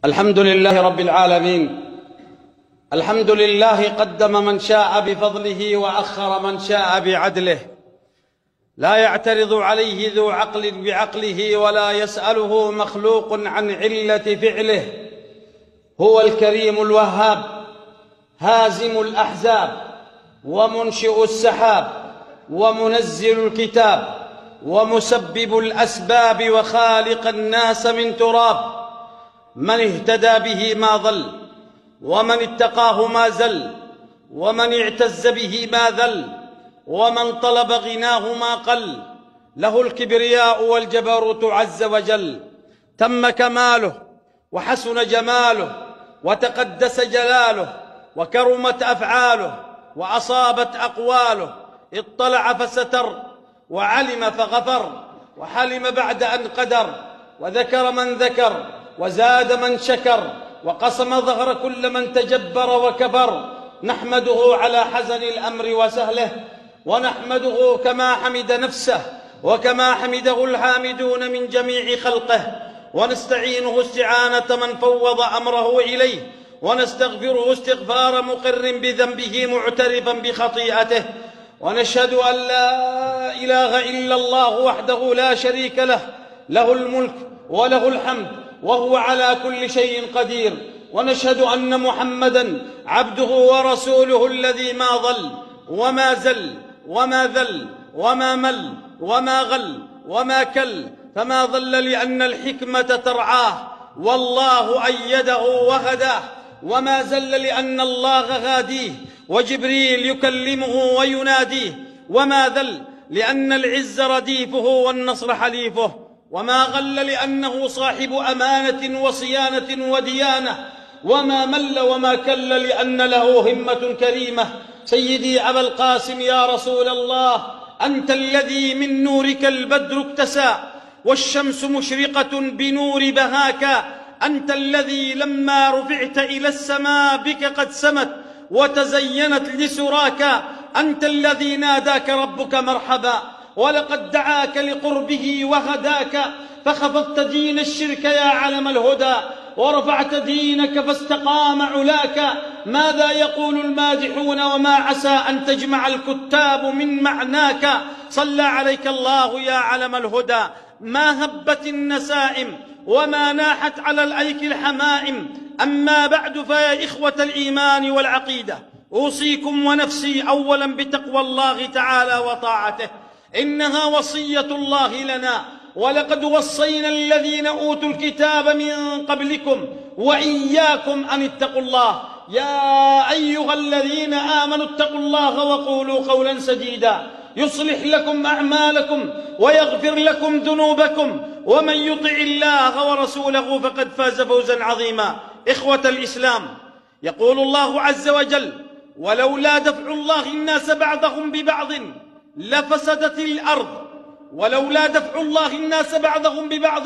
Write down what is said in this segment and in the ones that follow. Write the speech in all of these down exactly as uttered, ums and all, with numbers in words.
الحمد لله رب العالمين. الحمد لله قدم من شاء بفضله وأخر من شاء بعدله، لا يعترض عليه ذو عقل بعقله ولا يسأله مخلوق عن علة فعله. هو الكريم الوهاب، هازم الأحزاب ومنشئ السحاب ومنزل الكتاب ومسبب الأسباب وخالق الناس من تراب. من اهتدى به ما ضل، ومن اتقاه ما زل، ومن اعتز به ما ذل، ومن طلب غناه ما قل. له الكبرياء والجبروت عز وجل، تم كماله وحسن جماله وتقدس جلاله وكرمت أفعاله وأصابت أقواله. اطلع فستر وعلم فغفر وحلم بعد أن قدر، وذكر من ذكر وزاد من شكر، وقسم ظهر كل من تجبر وكبر. نحمده على حزن الأمر وسهله، ونحمده كما حمد نفسه وكما حمده الحامدون من جميع خلقه، ونستعينه استعانة من فوض أمره إليه، ونستغفره استغفار مقر بذنبه معترفا بخطيئته. ونشهد أن لا إله إلا الله وحده لا شريك له، له الملك وله الحمد وهو على كل شيء قدير. ونشهد أن محمدًا عبده ورسوله الذي ما ضل وما زل وما ذل وما مل وما غل وما كل، فما ضل لأن الحكمة ترعاه والله أيده وهداه، وما زل لأن الله غاديه وجبريل يكلمه ويناديه، وما ذل لأن العز رديفه والنصر حليفه، وما غل لأنه صاحب أمانة وصيانة وديانة، وما مل وما كل لأن له همة كريمة. سيدي أبا القاسم يا رسول الله، أنت الذي من نورك البدر اكتسى والشمس مشرقة بنور بهاك، أنت الذي لما رفعت إلى السماء بك قد سمت وتزينت لسراك، أنت الذي ناداك ربك مرحبا ولقد دعاك لقربه وهداك، فخفضت دين الشرك يا علم الهدى ورفعت دينك فاستقام علاك. ماذا يقول المادحون وما عسى أن تجمع الكتاب من معناك. صلى عليك الله يا علم الهدى، ما هبت النسائم وما ناحت على الأيك الحمائم. أما بعد فيا إخوة الإيمان والعقيدة، أوصيكم ونفسي أولا بتقوى الله تعالى وطاعته، إنها وصية الله لنا، ولقد وصينا الذين أوتوا الكتاب من قبلكم وإياكم أن اتقوا الله. يا أيها الذين آمنوا اتقوا الله وقولوا قولا سديدا يصلح لكم أعمالكم ويغفر لكم ذنوبكم، ومن يطع الله ورسوله فقد فاز فوزا عظيما. إخوة الإسلام، يقول الله عز وجل: ولولا دفع الله الناس بعضهم ببعض لفسدت الأرض، ولولا دفع الله الناس بعضهم ببعض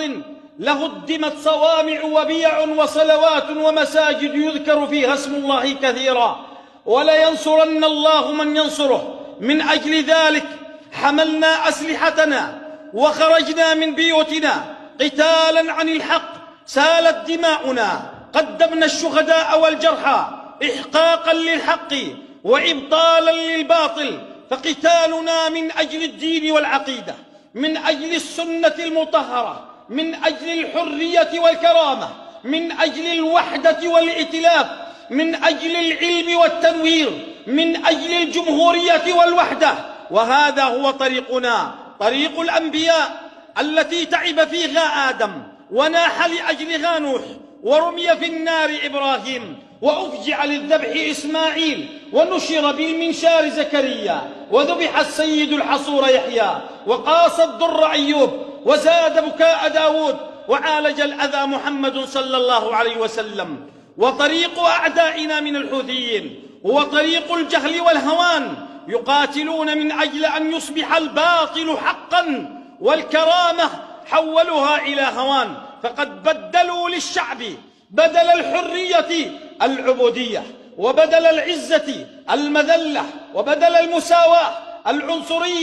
لهدمت صوامع وبيع وصلوات ومساجد يذكر فيها اسم الله كثيرا، ولينصرن الله من ينصره. من أجل ذلك حملنا أسلحتنا وخرجنا من بيوتنا قتالا عن الحق، سالت دماؤنا، قدمنا الشهداء والجرحى إحقاقا للحق وإبطالا للباطل. فقتالنا من أجل الدين والعقيدة، من أجل السنة المطهرة، من أجل الحرية والكرامة، من أجل الوحدة والائتلاف، من أجل العلم والتنوير، من أجل الجمهورية والوحدة. وهذا هو طريقنا، طريق الأنبياء التي تعب فيها آدم وناح لأجلها نوح، ورمي في النار إبراهيم، وأفجع للذبح إسماعيل، ونشر بالمنشار زكريا، وذبح السيد الحصور يحيى، وقاس الضر أيوب، وزاد بكاء داود، وعالج الأذى محمد صلى الله عليه وسلم. وطريق أعدائنا من الحوثيين هو طريق الجهل والهوان، يقاتلون من أجل أن يصبح الباطل حقا والكرامة حولوها إلى هوان، فقد بدلوا للشعب بدل الحرية العبودية، وبدل العزة المذلة، وبدل المساواة العنصرية.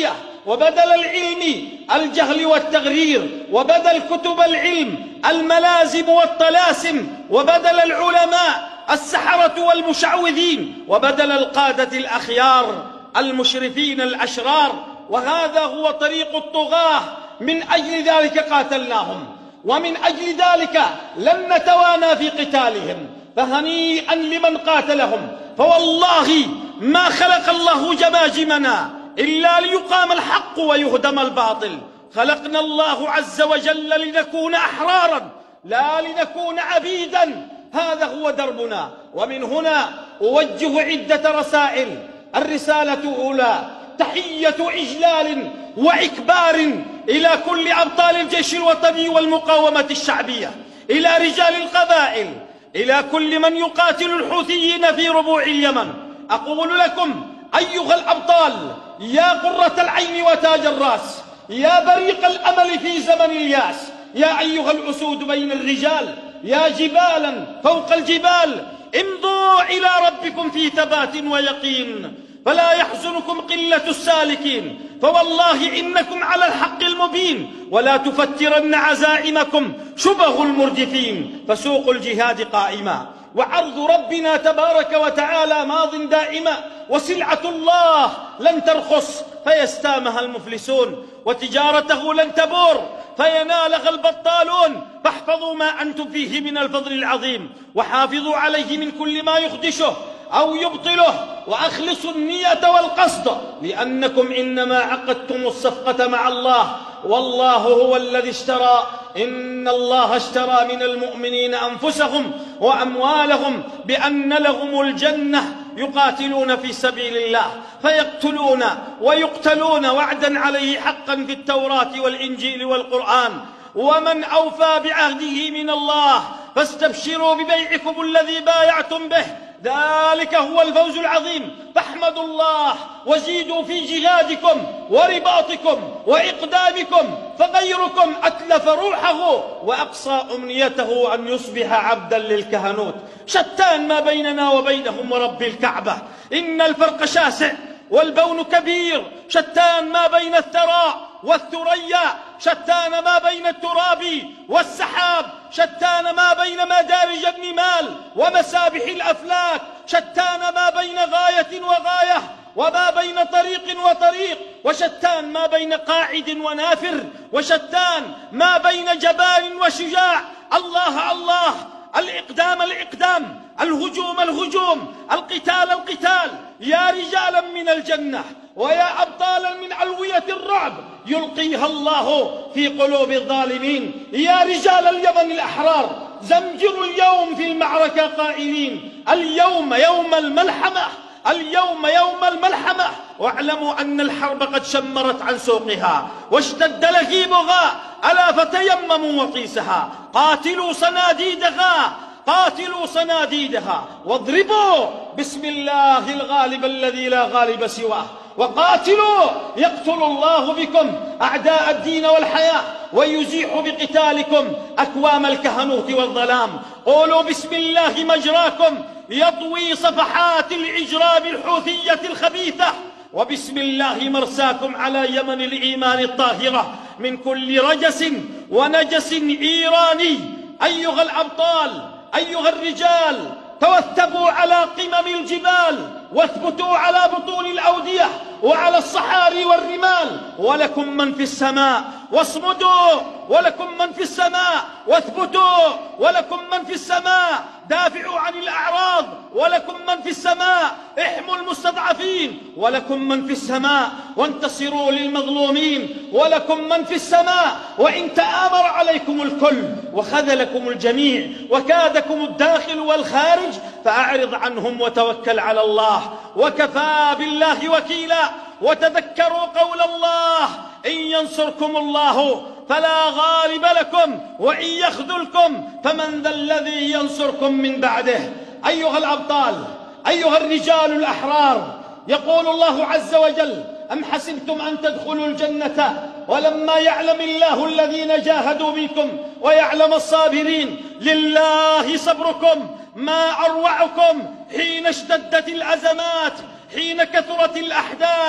وبدل العلم الجهل والتغرير، وبدل كتب العلم الملازم والطلاسم، وبدل العلماء السحرة والمشعوذين، وبدل القادة الأخيار المشرفين الأشرار. وهذا هو طريق الطغاة. من أجل ذلك قاتلناهم، ومن أجل ذلك لن نتوانى في قتالهم. فهنيئا لمن قاتلهم، فوالله ما خلق الله جماجمنا إلا ليقام الحق ويهدم الباطل. خلقنا الله عز وجل لنكون أحرارا لا لنكون عبيدا. هذا هو دربنا. ومن هنا أوجه عدة رسائل. الرسالة الأولى تحية إجلال وإكبار إلى كل أبطال الجيش الوطني والمقاومة الشعبية، إلى رجال القبائل، إلى كل من يقاتل الحوثيين في ربوع اليمن. أقول لكم أيها الأبطال، يا قرة العين وتاج الرأس، يا بريق الأمل في زمن الياس، يا أيها الأسود بين الرجال، يا جبالا فوق الجبال، امضوا إلى ربكم في ثبات ويقين، فلا يحزنكم قلة السالكين، فوالله إنكم على الحق المبين، ولا تفترن عزائمكم شبه المردفين، فسوق الجهاد قائما، وعرض ربنا تبارك وتعالى ماض دائما، وسلعة الله لن ترخص فيستامها المفلسون، وتجارته لن تبور فينالها البطالون. فاحفظوا ما أنتم فيه من الفضل العظيم، وحافظوا عليه من كل ما يخدشه أو يبطله، وأخلصوا النية والقصد، لأنكم إنما عقدتم الصفقة مع الله، والله هو الذي اشترى إن الله اشترى من المؤمنين أنفسهم وأموالهم بأن لهم الجنة يقاتلون في سبيل الله فيقتلون ويقتلون، وعدا عليه حقا في التوراة والإنجيل والقرآن. ومن أوفى بعهده من الله فاستبشروا ببيعكم الذي بايعتم به، ذلك هو الفوز العظيم. فاحمدوا الله وزيدوا في جهادكم ورباطكم وإقدامكم، فغيركم أتلف روحه وأقصى أمنيته أن يصبح عبدا للكهنوت. شتان ما بيننا وبينهم ورب الكعبة، إن الفرق شاسع والبون كبير. شتان ما بين الثراء والثريا، شتان ما بين التراب والسحاب، شتان ما بين مدارج النمال ومسابح الأفلاك، شتان ما بين غاية وغاية وما بين طريق وطريق، وشتان ما بين قاعد ونافر، وشتان ما بين جبان وشجاع. الله الله، الإقدام الإقدام، الهجوم الهجوم، القتال القتال. يا رجالا من الجنة ويا أبطالا من علوية الرعب يلقيها الله في قلوب الظالمين. يا رجال اليمن الأحرار، زمجروا اليوم في المعركة قائلين اليوم يوم الملحمة، اليوم يوم الملحمة، واعلموا أن الحرب قد شمرت عن سوقها واشتد لهيبها، ألا فتيمموا وطيسها، قاتلوا صناديدها، قاتلوا صناديدها، واضربوا بسم الله الغالب الذي لا غالب سواه، وقاتلوا يقتل الله بكم أعداء الدين والحياة، ويزيح بقتالكم أكوام الكهنوت والظلام. قولوا بسم الله مجراكم يطوي صفحات الإجرام الحوثية الخبيثة، وبسم الله مرساكم على يمن الإيمان الطاهرة من كل رجس ونجس إيراني. أيها الأبطال، أيها الرجال، توثبوا على قمم الجبال، واثبتوا على بطون الأودية وعلى الصحاري والرمال، ولكم من في السماء، واصمدوا ولكم من في السماء، واثبتوا ولكم من في السماء، دافعوا عن الأعراض ولكم من في السماء، احموا المستضعفين ولكم من في السماء، وانتصروا للمظلومين ولكم من في السماء. وإن تآمر عليكم الكل وخذلكم الجميع وكادكم الداخل والخارج فأعرض عنهم وتوكل على الله، وكفى بالله وكيلا. وتذكروا قول الله إن ينصركم الله فلا غالب لكم وإن يخذلكم فمن ذا الذي ينصركم من بعده. أيها الأبطال، أيها الرجال الأحرار، يقول الله عز وجل أم حسبتم أن تدخلوا الجنة ولما يعلم الله الذين جاهدوا منكم ويعلم الصابرين. لله صبركم، ما أروعكم حين اشتدت الأزمات، حين كثرت الأحداث،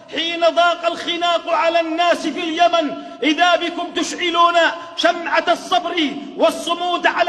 حين ضاق الخناق على الناس في اليمن إذا بكم تشعلون شمعة الصبر والصمود على